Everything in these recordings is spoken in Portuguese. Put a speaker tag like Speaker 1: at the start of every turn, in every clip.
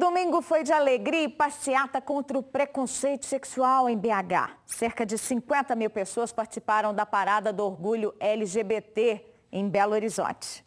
Speaker 1: domingo foi de alegria e passeata contra o preconceito sexual em BH. Cerca de 50 mil pessoas participaram da Parada do Orgulho LGBT em Belo Horizonte.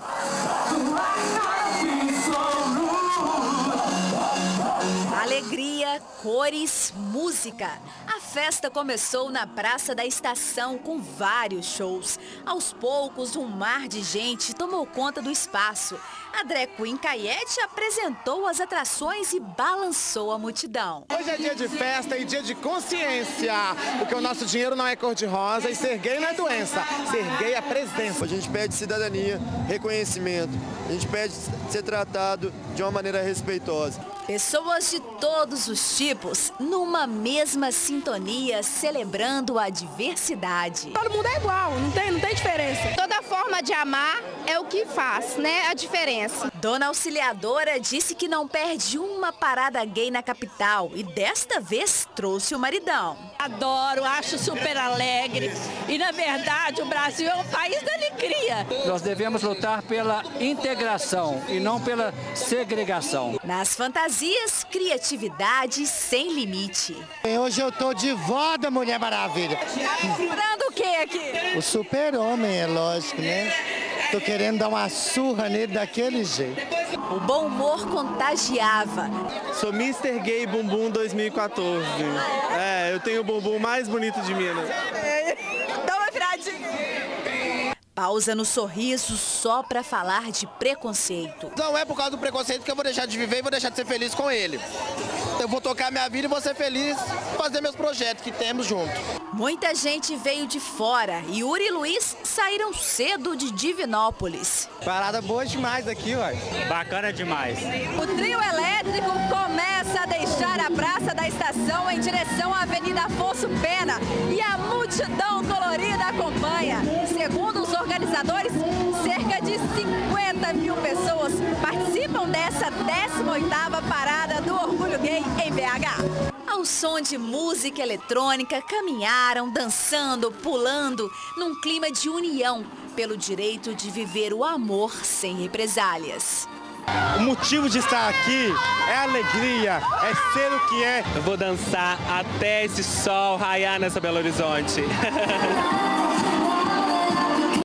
Speaker 2: Alegria, cores, música. A festa começou na Praça da Estação com vários shows. Aos poucos, um mar de gente tomou conta do espaço. A drag queen Caiete apresentou as atrações e balançou a multidão.
Speaker 3: Hoje é dia de festa e dia de consciência, porque o nosso dinheiro não é cor-de-rosa e ser gay não é doença, ser gay é presença.
Speaker 4: A gente pede cidadania, reconhecimento, a gente pede ser tratado de uma maneira respeitosa.
Speaker 2: Pessoas de todos os tipos, numa mesma sintonia, celebrando a diversidade.
Speaker 5: Todo mundo é igual, não tem diferença. Toda forma de amar é o que faz, né, a diferença.
Speaker 2: Dona Auxiliadora disse que não perde uma parada gay na capital e desta vez trouxe o maridão.
Speaker 6: Adoro, acho super alegre e, na verdade, o Brasil é um país da alegria.
Speaker 7: Nós devemos lutar pela integração e não pela segregação.
Speaker 2: Nas fantasias, criatividade sem limite.
Speaker 3: Hoje eu tô de vó da Mulher Maravilha.
Speaker 2: Procurando o que aqui?
Speaker 3: O super-homem, é lógico, né? Tô querendo dar uma surra nele daquele jeito.
Speaker 2: O bom humor contagiava.
Speaker 8: Sou Mr. Gay Bumbum 2014. Eu tenho o bumbum mais bonito de Minas.
Speaker 2: Dá uma viradinha. Pausa no sorriso só pra falar de preconceito.
Speaker 3: Não é por causa do preconceito que eu vou deixar de viver e vou deixar de ser feliz com ele. Eu vou tocar minha vida e vou ser feliz, fazer meus projetos que temos junto.
Speaker 2: Muita gente veio de fora e Yuri e Luiz saíram cedo de Divinópolis.
Speaker 3: Parada boa demais aqui, uai.
Speaker 7: Bacana demais.
Speaker 2: O trio elétrico começa a deixar a Praça da Estação em direção à Avenida Afonso Pena e a multidão colorida acompanha. Segundo os organizadores, cerca de 50 mil pessoas participam dessa 18ª Parada do Orgulho Gay em BH. Ao som de música eletrônica, caminharam, dançando, pulando, num clima de união pelo direito de viver o amor sem represálias.
Speaker 3: O motivo de estar aqui é alegria, é ser o que é.
Speaker 8: Eu vou dançar até esse sol raiar nessa Belo Horizonte.